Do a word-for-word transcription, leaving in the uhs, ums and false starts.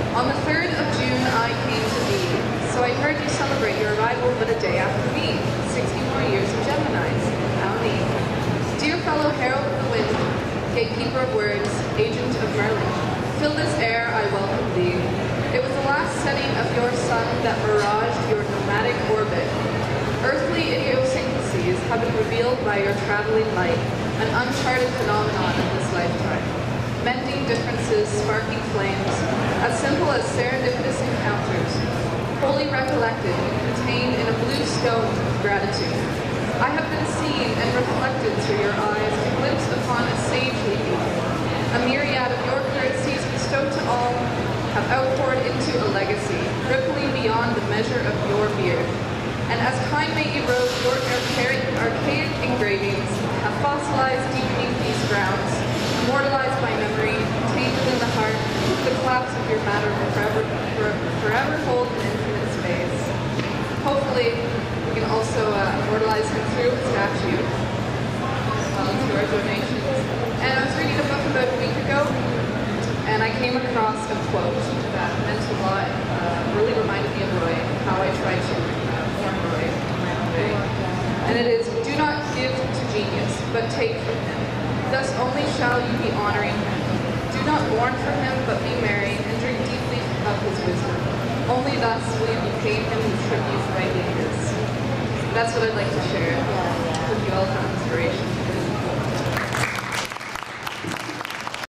On the third of June I came to thee, so I heard you celebrate your arrival but a day after me, sixty more years of Geminis. Howdy. Dear fellow herald of the wind, gatekeeper of words, agent of Merlin, fill this air, I welcome thee. It was the last setting of your sun that miraged your nomadic orbit. Earthly idiosyncrasies have been revealed by your traveling light, an uncharted phenomenon in this lifetime. Mending differences, sparking flames, as simple as serendipitous encounters, wholly recollected, contained in a blue stone of gratitude. I have been seen and reflected through your eyes, a glimpse upon a sagely people. A myriad of your courtesies bestowed to all have outpoured into a legacy, rippling beyond the measure of your beard. And as time may erode, your archaic, archaic engravings have fossilized deep beneath these grounds, immortalized by memory, tainted in the heart, the collapse of your matter will forever, for, forever hold an infinite space. Hopefully, we can also uh, immortalize him through a statue, as well as through our donations. And I was reading a book about a week ago, and I came across a quote that meant a lot, uh, really reminded me of Roy, how I try to uh, form Roy in my own way. And it is, do not give to genius, but take from him. Thus only shall you be honoring him. Do not mourn for him, but be merry, and drink deeply of his wisdom. Only thus will you be paid him the tribute rightly his. That's what I'd like to share with you all for inspiration.